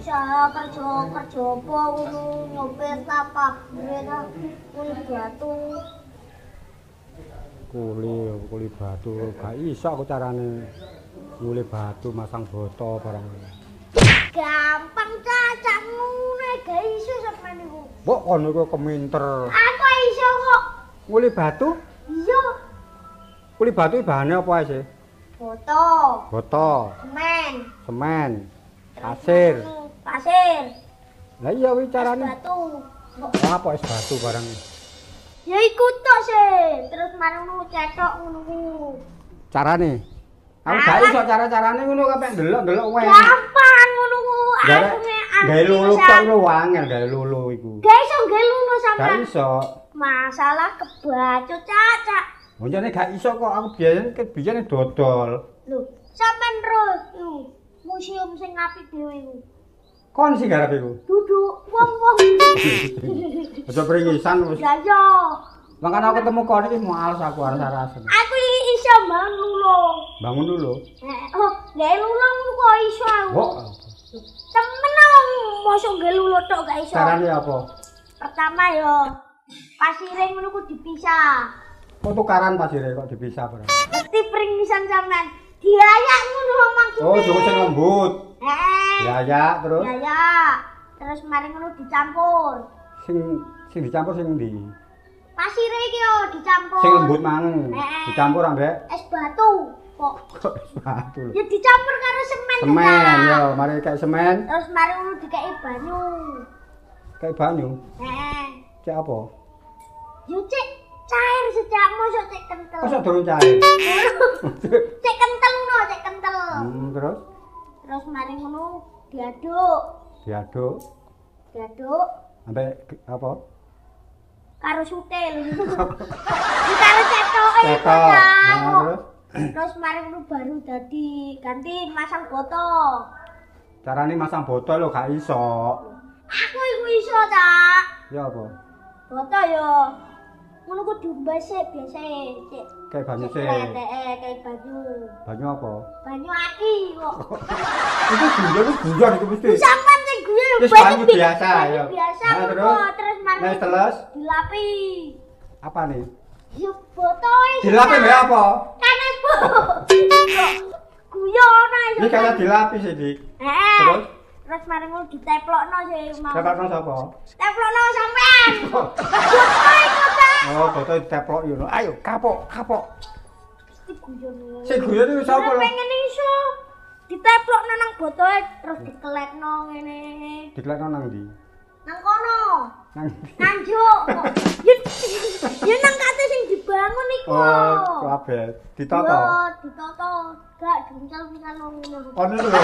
usaha kerja apa ngono nyopir apa kuli batu. Kuli batu gak iso aku carane nguli batu masang boto barang. Gampang cacak ngono gak iso sampean niku. Mbok kono iku keminter. Aku iso kok. Nguli batu? Iya. Kuli batu bahane apa ae sih? Boto, semen, pasir. Lah iya kuwi carane. Batu. Apa es batu barang. Ya iku tok sih. Terus marang ngono cetok ngono ku. Carane? Aku gak iso cara-carane ngono kabeh ndelok-ndelok wae. Gampang ngono ku. Gawe lulu kok lho wangel gawe lulu iku. Gak iso gawe lulu sampean. Gak iso. Masalah kebacut cacak. Moncane gak iso kok aku biyen dodol. Lho, sampean terus museum sing apik dhewe iku. Kon sing garap iku. Duduk wong-wong. Aja pringisan wis. Ya yo. Makane aku ketemu kon iki males aku aras-arasen. Aku iso bangun dulu. Bangun dulu. Oh, gawe lulu kok iso aku. Kok Temen mosok gawe lulu tok gak iso. carane apa? Pertama yo pasire ngono ku dipisah. Kok tukaran pasire kok dipisah barang. Mesti pringisan sampean. Diayak ngono maksudnya. Oh, joko sing lembut. Ya, terus. Ya. Terus mari ngono dicampur. Sing dicampur sing ndi? Pasire iki yo dicampur. Sing lembut mang. Dicampur ambek es batu. Kok es batu lho. ya dicampur karo semen. Semen yo, mari kayak semen. Terus mari ngono dikeki banyu. Kayak banyu. Cek apa? Yo cek cair sejak mosok cek kental. Masa durung cair? Cek kental no, cek kental. Terus? Terus mari ngono diaduk. Diaduk. Ambek apa? Karo sutil. Karo cetoke Cetok. Terus? Terus mari ngono baru dadi ganti masang boto. Carane masang botol lho gak iso. Aku iku iso ta. Ya apa? Boto yo. Ngono ku diumbas sik biasa cek. Kayak banyu sih. Kayak banyu. Banyu apa? Banyu aki kok. Itu guyon itu mesti. Sampeyan sing guyon Wis banyu biasa ya. Biasa terus mari Nek teles dilapi. apa nih? Yo botoe. Dilapi mbek apa? Kane bu. Guyon ae. Ini kayak dilapis iki. Terus Terus mari ngono diteplokno sih mau. teplokno sapa? Teplokno sampean. Botoe kok ta. Oh, botol diteplok yo. Ayo, kapok. Mesti guyon. Sing guyon iki sapa lho? Pengen iso. Diteplokno nang botoe terus dikeletno ngene. Dikelekno nang ndi? Nang kono. Nang Nganjuk. Ya nang kate sing dibangun iku. Oh, kabeh. Ditoto. Yo, ditoto. Gak diuncal-uncal ngono. Ono lho.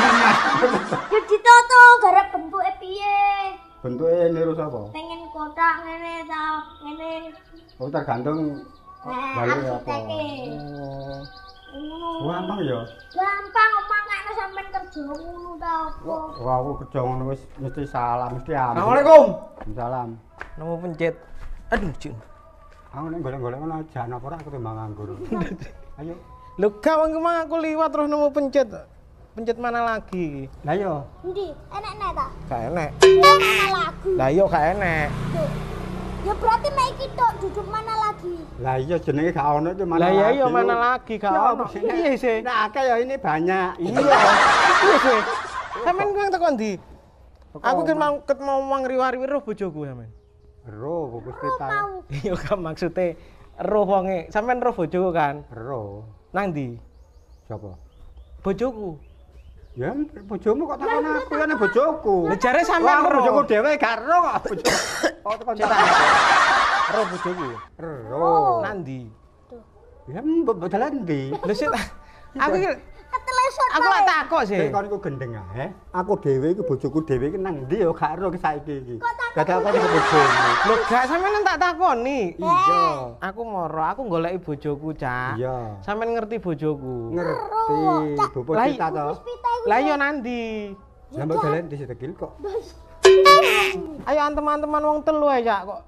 Ya ditoto garap bentuke piye. Bentuke niru sapa? Pengen kotak ngene ta, ngene. Oh, tergantung balune apa. Arsiteknya. Oh. Ngono. Gampang ya. Gampang mangane sampean kerja ngono ta apa. Wah, aku kerja ngono wis mesti salah, mesti aman. Assalamualaikum. Salam. Nemu pencet. Aduh, Cuk. Aku nek golek-golek ngono jan apa ora aku timbang nganggur. Ayo. Lho, gak kemang aku liwat terus nemu pencet. Pencet mana lagi? Lah yo. Endi? Enek-enek ta? Gak enek. Ya mana lagu. Lah yo gak enek. Duh. Ya berarti mek iki tok duduk mana lagi? Lah iya jenenge gak ono itu mana. Lah ya yo lagi. mana lagi gak Ya, ono. Iya sih. Nah, akeh ya ini banyak. Iya. Iya sih. Sampeyan kuwi teko ndi? Aku kan mau ngriwari roh bojoku sampean. Roh Gusti ta. Iya kan maksude roh wonge. Sampeyan roh bojoku kan? Roh. Nang ndi? Sapa? Bojoku. Ya bojomu kok takon aku ya nek bojoku. Lah jare sampean Wah, roh. bojoku dhewe gak roh kok bojoku. Kok takon Roh bojoku. roh. Nang ndi? Ya mbok dalan ndi? Lho sik aku iki Keteleson. aku lak takok sih. Nek kon iku gendeng ae. Aku dhewe iku bojoku dhewe iki nang ndi ya gak roh saiki iki. Gak takon kok bojomu. Lho gak sampean tak takoni. Iya. Aku moro, aku goleki bojoku, Cak. Iya. Sampeyan ngerti bojoku. Ngerti, bopo Lah, kita to. Lah iya nandi. Lah mbok dalan di sitegil kok. Ayo teman-teman wong telu ae, Cak kok.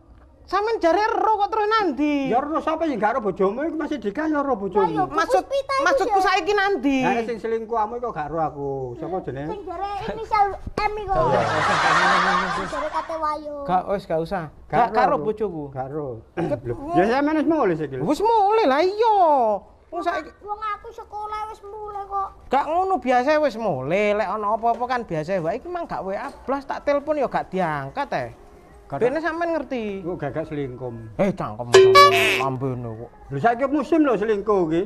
Sampeyan jare ero kok terus nandi? Ya ro sapa sing gak ro bojomu iku masih Dika ya ro bojomu. Maksudku saiki nandi? Lah sing selingkuhmu iku gak ro aku. Sapa jenenge? Sing jare inisial M iku. Jare kate wayo. Gak usah. Gak karo bojoku. Gak ro. Ya sampeyan wis mulih iki lho. Wis mulih lah iya. Wong saiki Wong aku sekolah wis mulih kok. gak ngono biasa wis mulih. Lek ana apa-apa kan biasa wae iki mang gak WA blas tak telepon ya gak diangkat Bene sampean ngerti. Kok gagak selingkuh. Cangkem lambene kok. Lho saiki musim lho selingkuh iki.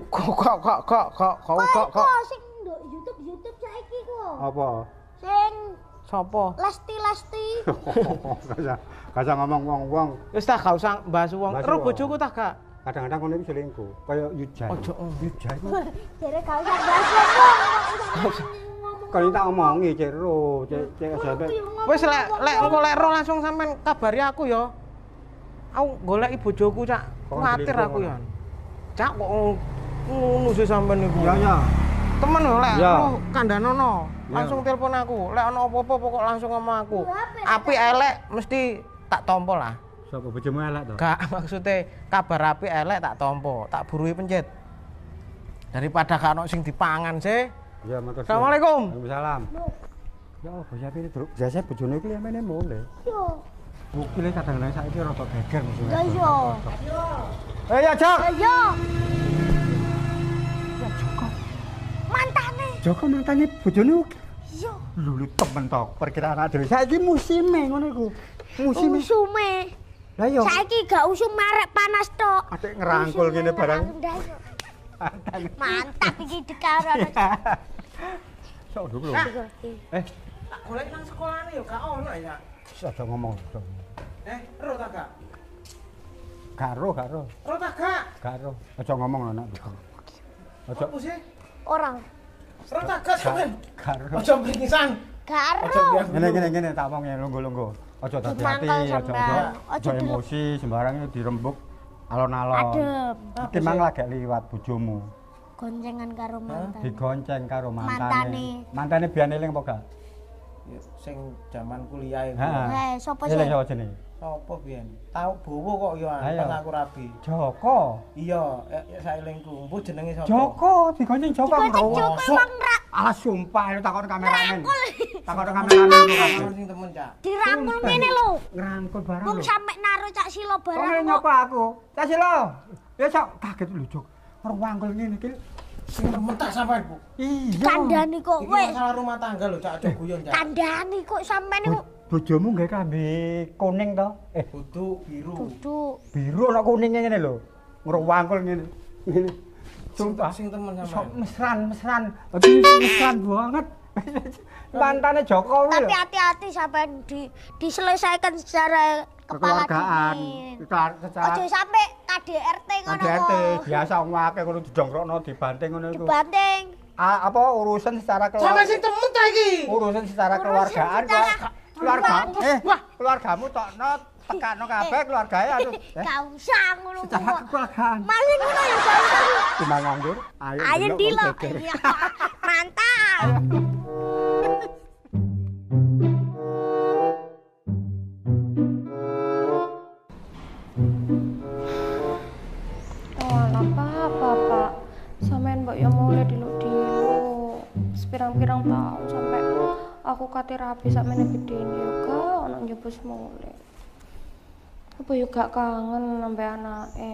Kok Sing nduk YouTube saiki kok. Apa? Sing sapa? Lesti. Gak ngomong wong-wong. Wis tak gak usah bahas wong. Ero bojoku tak gak. Kadang-kadang ngono iki selingkuh. Kaya Yujan. Ojo. Yujan. Jare gak usah bahas wong. Kan tak omongi cek ro, cek sampe. Wis lek engko lek ro langsung sampean kabari aku ya. Aku goleki bojoku cak. Kuwatir aku ya. Cak kok ngono sih sampean niku. Ya. Temen lho lek Ya. ro kandhanono. Langsung telepon aku. Lek ana apa-apa pokok langsung ngomong aku. Apik elek mesti tak tampa lah. Sapa bojomu elek to? Gak maksudnya kabar apik elek tak tampa, tak buruhi pencet. Daripada gak ono sing dipangan sih. Ya matur. Assalamualaikum. Waalaikumsalam. Ya apa ya pire truk. Biasa bojone iki amene mulih. Yo. Bukti le kadang-kadang saiki rada geger musuhe. Ya yo. Ya Jok. Ya yo. Ya Joko. Mantane. Joko mantane bojone Yo. lulu temen to perkiraan dhewe. Saiki musime ngono iku. Musime. Usume. Lah yo. Saiki gak usum marek panas tok. Atik ngerangkul kene barang. Mantap iki dekarono. Sok dulu. Tak golek nang sekolahane ya gak ono ya. Wis aja ngomong. Ero tak gak? Garo. Ero tak gak? Garo. Aja ngomong lho nak. Aja. Apa sih? Orang. Ero tak gak sampean? Garo. Aja pringisan. Garo. Ngene tak omong ya lungguh-lungguh. Aja hati-hati, aja emosi sembarang itu dirembuk alon-alon. Adem. Timang lagi liwat bojomu. Goncengan karo mantan. Digonceng karo Mantane. Mantane biyen eling apa gak? Sing jaman kuliah iku. Heh, sapa sih? Eling sapa jenenge? Sopo biyen? Tau bowo kok ya Ayo. pas aku rabi. Joko. Iya, saelingku. Mbuh jenenge sapa? Joko, digonceng Joko. Digonceng Joko emang rak. Ah sumpah itu takon kameramen. Takon kameramen itu kabeh. Sing temen cak. Dirangkul ngene lho. Ngerangkul barang Wong lho. sampe naruh Cak Silo Kok barang. nyapa aku? Cak Silo. Ya sok kaget lho Jok. Rwangkul ngene iki. Sing temen tak sampean, Bu. Iya. Kandhani kok Iki wis. masalah rumah tangga lho, Cak. Aja guyon, Cak. Kandhani kok sampean niku Bojomu gawe klambi kuning to? Kudu biru. duduk. Biru ana kuningnya ngene lho. Ngrwangkul ngene. Ngene. Sumpah. Sing temen Sok sampean. mesran. Lagi mesran banget. Mantane Jokowi Tapi lho. hati-hati sampean diselesaikan secara kepala Kekeluargaan. dingin. Secara Ojo sampe KDRT ngono KDRT kok. biasa wong akeh ngono didongkrokno dibanting ngono iku. Dibanting. Apa urusan secara Sampe keluarga. sing temen ta iki? Urusan secara keluargaan kok. Keluarga. Keluargamu tokno tekakno kabeh keluargae aduh. Gak usah ngono Secara kok. keluargaan. Masih ngono ya gak usah. Timbang nganggur. Ayo dilo. Iya. Mantap. Pak. Sampeyan mbok ya mulai diluk-diluk. Sepirang-pirang tahun sampai aku kate rabi sakmene gedene yo gak ono njebus mulai. Apa yo gak kangen sampe anake.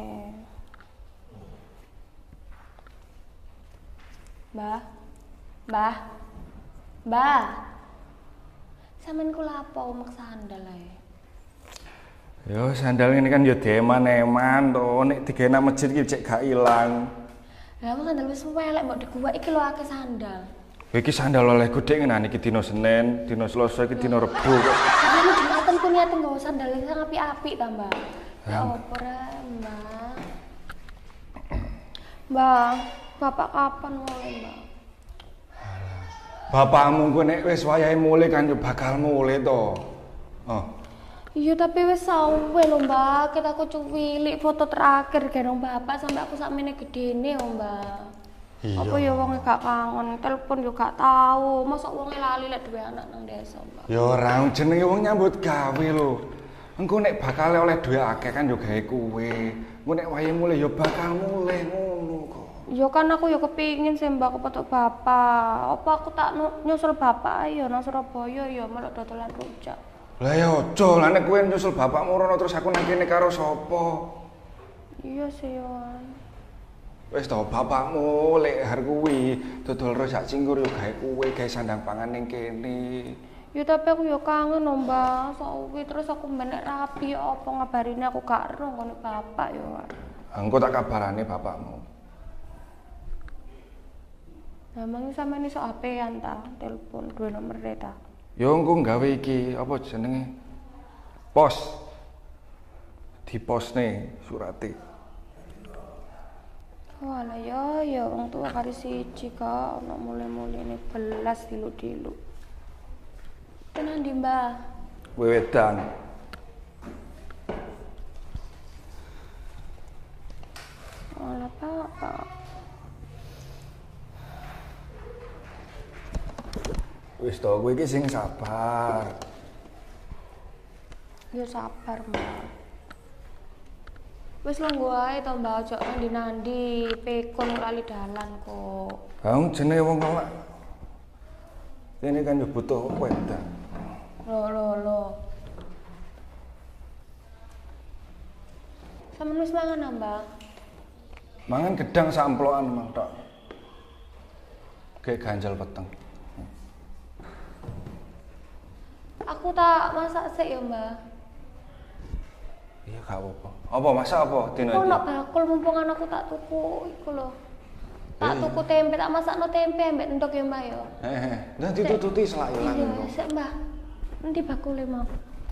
Mbah. Sampeyan kula apa umek sandal ae. Yo sandal ini kan yo deman-eman to, nek digena masjid iki cek gak ilang. Lah wong sandal wis elek mbok diguwak iki lho akeh sandal. Iki sandal oleh gede ngene iki dina Senin, dina Selasa iki dina Rebo kok. Tapi jumatan ku niate nggawa sandal sing apik-apik ta, Mbak. Ya opo ra, Mbak. Mbak, Bapak kapan mulai, Mbak? Bapakmu ku nek wis wayahe mulih kan yo bakal mulih to. Oh. Iya tapi wis sawe lho Mbak, kita aku cuwilik foto terakhir gerong bapak sampai aku sakmene gedene lho Mbak. Iya. Apa ya wonge gak kangen, telepon yo gak tahu, mosok wonge lali lek duwe anak nang desa Mbak. Ya ora jenenge wong nyambut gawe lho. Engko nek bakal oleh duit akeh kan yo gawe kuwe. Engko nek wayahe mulih yo bakal mulih ngono kok. Ya kan aku ya kepingin sih mbak kepetuk bapak. Apa aku tak nyusul bapak ayo nang Surabaya ya melok dodolan rujak. Lah ya aja, lah nek kowe nyusul bapakmu rono terus aku nang kene karo sapa? Iya sih Wan. Wis to bapakmu lek har kuwi dodol rujak cinggur yo gawe kuwe, gawe sandang pangan ning kene. Ya tapi aku ya kangen lho mbak, sawi terus aku menek rapi apa ngabarine aku gak ero ngene bapak ya Wan. Engko tak kabarane bapakmu. Emang sampeyan iso HP-an ta, telepon duwe nomor ta. Yo engko gawe iki apa jenenge? Pos. Diposne surate. Walah ya wong tua kari siji kok ana mule-muline belas diluk-diluk. Tenan ndi, Mbah? Wewedan. Walah, Pak. Wis to kowe iki sing sabar. Ya sabar, Mbak. Wis longgo ae to Mbak, ojo nandi-nandi, pekon lali dalan kok. Wong jenenge wong kok. Kene kan yo butuh wedan. Loh. Sampeyan wis mangan ah, Mbak? Mangan gedang samplokan mang tok. Kayak ganjel peteng. Aku tak masak sik ya, Mbak. Iya gak apa-apa. Apa masak apa dino iki? Ono bakul mumpungan aku tak tuku iku lho. Tak tuku tempe, tak masakno tempe ambek endok ya, Mbak ya. Heeh. Lah ditututi selak ilang. Iya, sik, Mbak. Endi bakule mau?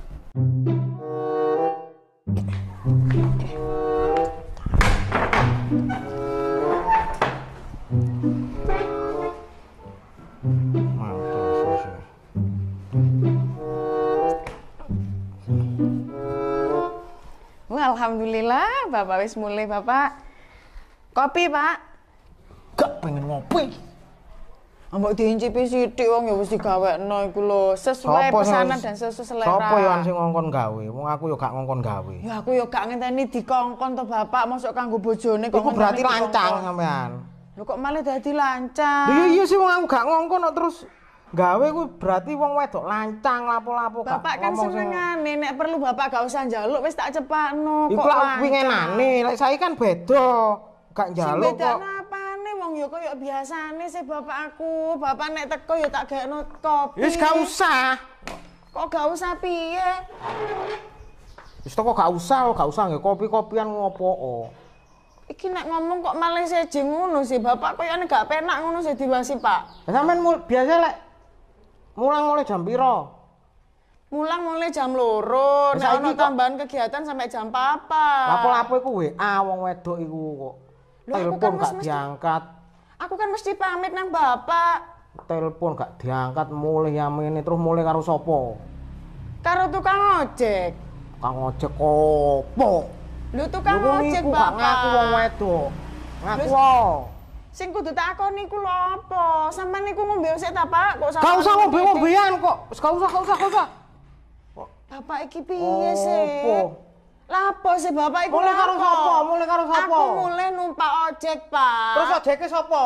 Alhamdulillah, Bapak wis mulai, Bapak. Kopi, Pak. Gak pengen ngopi. Ambek diincipi sithik wong ya wis digawekno iku lho, sesuai pesanan dan sesuai selera. Sopo yo sing ngongkon gawe? Wong aku yo gak ngongkon gawe. Ya aku yo gak ngenteni dikongkon to, Bapak, mosok kanggo bojone kok. Iku berarti lancang sampean. Lho kok malah dadi lancang? Lho iya sih wong aku gak ngongkon kok terus gawe ku berarti wong wedok lancang lapo-lapo gak. Bapak kan senengane nek perlu Bapak gak usah njaluk wis tak cepakno kok. Iku lak wingenane, lek saiki kan beda. Gak njaluk kok. Apane wong ya koyo biasane sih bapak aku. Bapak nek teko ya tak gakno kopi. Wis gak usah. Kok gak usah piye? Wis toko gak usah nggih kopi-kopian ngopo. Iki nek ngomong kok malah seje ngono sih. Bapak koyone gak penak ngono sih diwasi, Pak. Sampeyan biasa lek mulang mulai jam piro? Mulang mulai jam 2. Nek ono tambahan kegiatan sampai jam 4. Lapo-lapo iku WA wong wedok iku kok. Telepon gak diangkat. Aku kan mesti pamit nang Bapak. Telepon gak diangkat mulai yamene terus mulai karo sapa? Karo tukang ojek. Tukang ojek opo? Lho tukang ojek, Bapak. Ngaku wong wedok. Ngaku. Sing kudu takoni ku lho apa? Sampeyan niku ngombe sik ta, Pak? Kok gak usah ngombe-ngombean kok. Wis gak usah. Bapak iki piye sih? Lapo sih Bapak iku? Mulai karo sapa? Aku mulai numpak ojek, Pak. Terus ojeke sapa?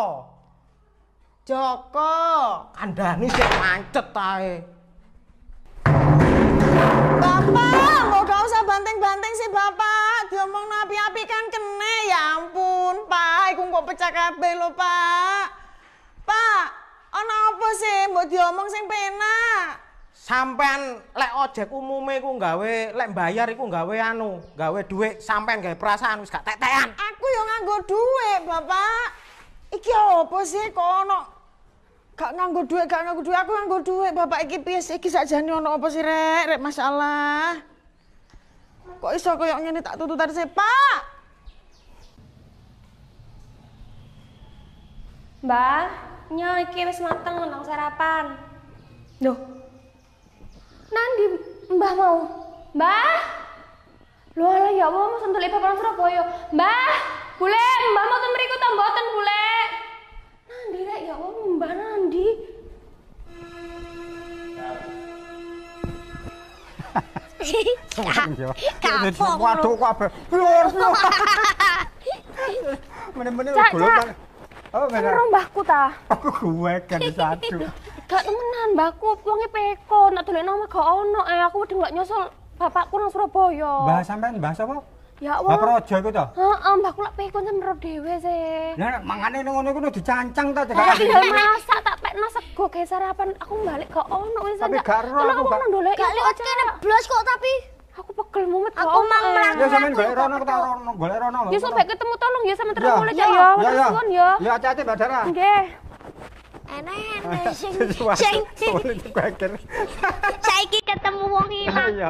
Joko. Kandhani sik mancet ae. Bapak, kok gak usah banting-banting sih Bapak. Diomongno api-api kan kene. Ya ampun, Pak. Iku kok pecah kabeh lho, Pak. Pak, ana apa sih? Mbok diomong sing penak. Sampean lek ojek umume iku gawe lek bayar iku gawe gawe dhuwit sampean gawe perasaan wis gak tek-tekan. Aku yo nganggo dhuwit, Bapak. Iki apa sih kok ono gak nganggo dhuwit, aku nganggo dhuwit. Bapak iki piye sih iki sakjane ono apa sih, Rek masalah. Kok iso koyo ngene tak tututan sih, Pak? Mbah, nyo iki wis mateng nang sarapan. Loh. Nandi Mbah mau? Mbah? Lho ala ya apa mau sentuh lipat nang Surabaya. Mbah, bule, Mbah mau ten mriku ta mboten, bule? Nandi rek ya apa Mbah Nandi? Kapok. Waduh kabeh. Meneh-meneh golongan. Oh, Karo mbahku ta. aku gue kan satu. Gak temenan mbahku, wonge peko, nak dolek nama gak ono. Aku udah gak nyusul bapakku nang Surabaya. Mbah sampean mbah sapa? Ya Mbah Allah. Projo iku to? Heeh, mbahku lak peko sampe dhewe sih. Lah mangane ning ngono iku kudu dicancang ta Lah tinggal masak tak pekno sego kayak sarapan. Aku balik gak ono wis. Tapi gak ero aku aku gak. nang dolek. Gak liwat kene blos kok tapi. Aku pegel mumet gak Aku ono. mang mlaku. Ya sampean golek rono tak rono, golek rono. Ya sampai ketemu tolong ya sama terus Ya, mulai cak ya. Ya ya. Suwun ya. Ya hati-hati Mbak Dara. Nggih. Enak sing Sulit kueker. saiki ketemu wong ilang. Iya.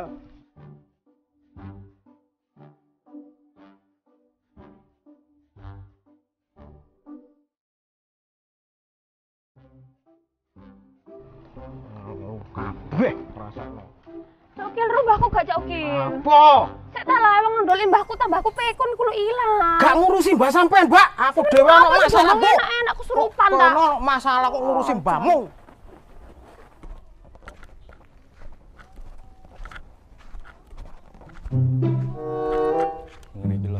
Kabeh rasane. Cokil mbahku gak cokil. Apa? Sik tak lah wong ndoli mbahku tambahku pekon kulo ilang. Gak ngurusi mbak sampean, Mbak. Aku dhewe ono masalah, Bu. Enak kesurupan ta. Ono masalah kok ngurusi mbahmu. Ngene iki lho.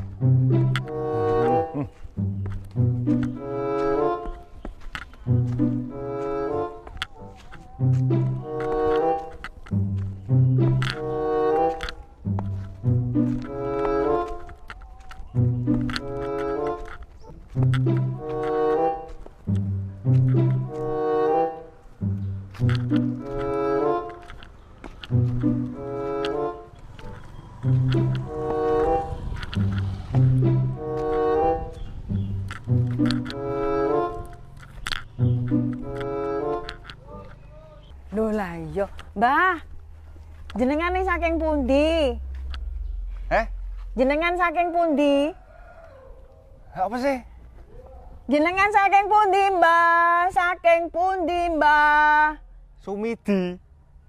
Lho lah iya, Mbah. Jenengane saking pundi? Jenengan saking pundi? Apa sih? Jenengan saking pundi, Mbah? Saking pundi, Mbah? Sumidi.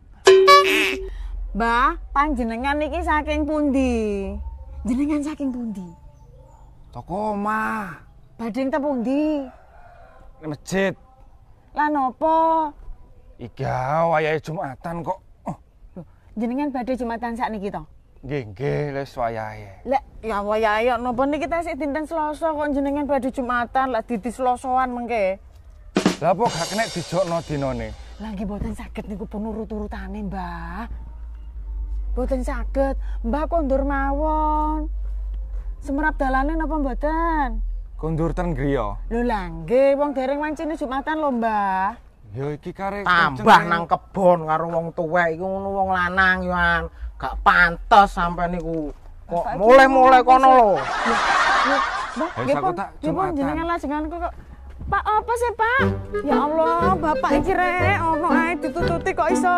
Mbah, panjenengan iki saking pundi? Jenengan saking pundi? Toko omah. Badhe teng pundi? Masjid. Lah napa? Iya, wayahe Jumatan kok. Jenengan badhe Jumatan sakniki to? Nggih, nggih, wis wayahe. Lah, ya wayahe napa niki tasik dinten Selasa kok jenengan badhe Jumatan lah didi Selasoan mengke. Lah apa gak kena dijokno dinane? Lah nggih mboten saged niku pun urut-urutane, Mbah. Mboten saged. Mbah kondur mawon. Semerap dalane napa mboten? Kondur ten griya. Lho lah nggih, wong dereng wancine Jumatan lho, Mbah. Ya iki karek Tambah nang kebon karo wong tuwek iku ngono wong lanang yoan. Gak pantes sampe niku. Kok mulai-mulai kono lho. Mbah, Wis nggih aku pun, tak nggih pun Jumatan. jenengan lajenganku kok. Pak, apa sih, Pak? Ya Allah, Bapak iki rek ono ae ditututi kok iso.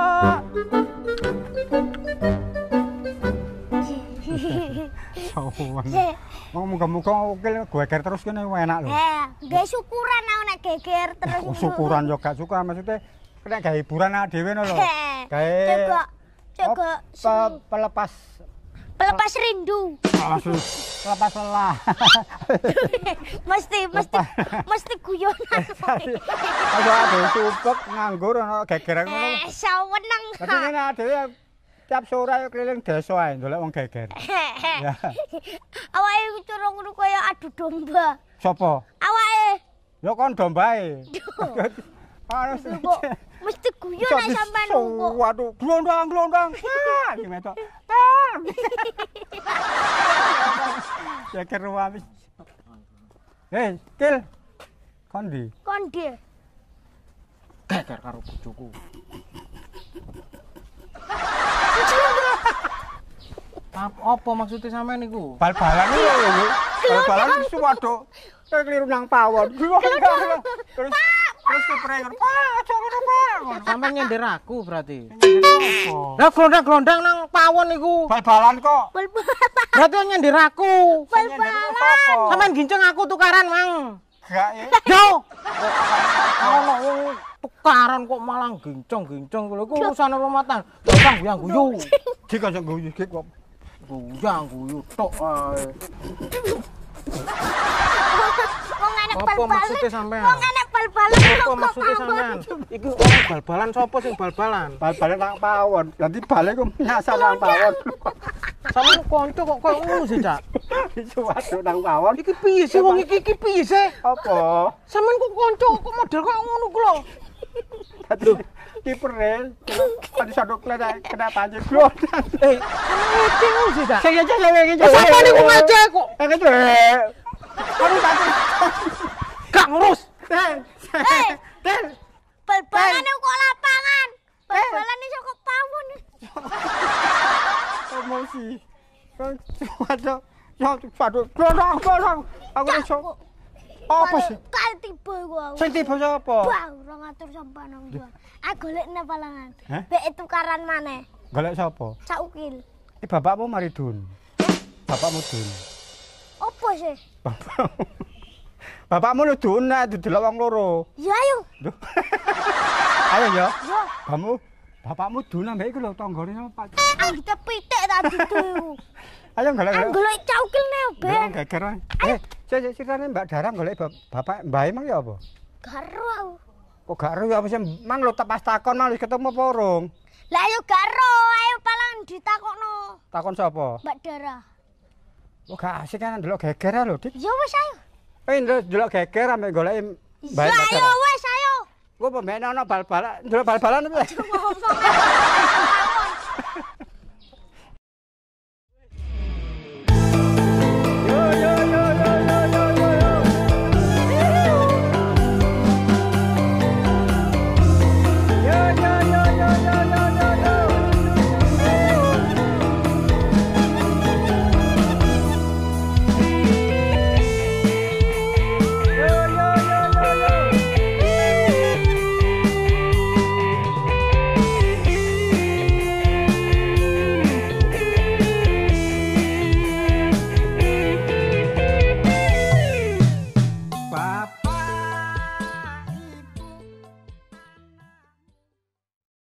Sowan. Wong muga-muga ukil geger terus kene enak lho. Nggih syukuran aku nek geger terus. Oh, syukuran yo gak syukuran maksudnya kena gawe hiburan awake dhewe lho. Coba Pelepas pelepas rindu. pelepas lelah. mesti guyonan. Aja ade supek nganggur ana gegeran ngono. Saweneng. Dadi ngene dhewe tiap sore ayo keliling desa ae ndolek wong geger. Ya. Awake cara ngono kaya adu domba. Sapa? Awake Ya kon dombae. Harus kok mesti guyon nek sampean lunga. Waduh, glondang. Wah, gimana? Geger wae. Kil. Kondi. Kondi. Geger karo bojoku. Apa maksudnya sampean niku? Bal-balan lho. Bal-balan iku waduh. Kayak keliru nang pawon. Terus keprenger. Pak, aja ngono, Pak. Sampean nyender aku berarti. Apa? Lah glondang-glondang nang pawon niku. Bal-balan kok. Berarti nyender aku. Bal-balan. Sampean ginceng aku tukaran, Mang. Gak ya. Yo. Ono wong tukaran kok malah ginceng-ginceng lho. Iku urusan rumah tangga. Gampang guyang-guyu. Dik aja guyu dik kok. Guyang-guyu tok ae. Wong enek Apa bal-balan. maksudnya sampean? Wong enek bal-balan Apa kok maksudnya pawon. sampean? Iki orang bal-balan sapa sing bal-balan? Bal-balan nang pawon. Dadi bale ku nyasar nang pawon. Sampeyan kanca kok koyo ngono sih, Cak. Suwaduk nang pawon. Iki piye sih wong iki piye sih? Apa? Sampeyan kok kanca kok model koyo ngono ku lho. Aduh, kiper tadi saduk kena pancing glodan. Ngerti ngono sih, Cak. Sing aja leweng iki. Sampeyan iku ngajak kok. Aduh, tadi. Gak ngurus. Ten. Bal-balan kok lapangan. Bal-balan iso kok pawon. Emosi. Waduh, ya paduk glodong. Aku iso. Apa sih? Kal tiba iku aku. Sing tiba sapa? Bang, ora ngatur sampean nang jual. Aku golekne palangan. Hah? Bek tukaran maneh. Golek sapa? Sak ukil. Bapakmu mari dun. Bapakmu dun. Apa sih? Bapakmu lu dun nek didelok wong loro. Ya ayo. Duh. Ayo ya. Ya, Bapakmu dun ambek iku lho tanggane apa? anggite pitik tadi tuh. Ayo golek. Golek sak ukil ne, Golek Ben. geger. Ceritane Mbak Dara golek bapak Mbah emang ya apa? Garo aku. Kok gak ero ya apa sih mang lho pas takon mang wis ketemu apa urung? Lah ayo garo, ayo palangan ditakokno. Takon sapa? Mbak Dara. Kok gak asik kan ndelok geger lho, Dik. Ya wis ayo. Ndelok geger ambek golek Mbah Ya Dara. ayo wis ayo. Gua pemain ana bal-balan, ndelok bal-balan apa? Ngomong sampe.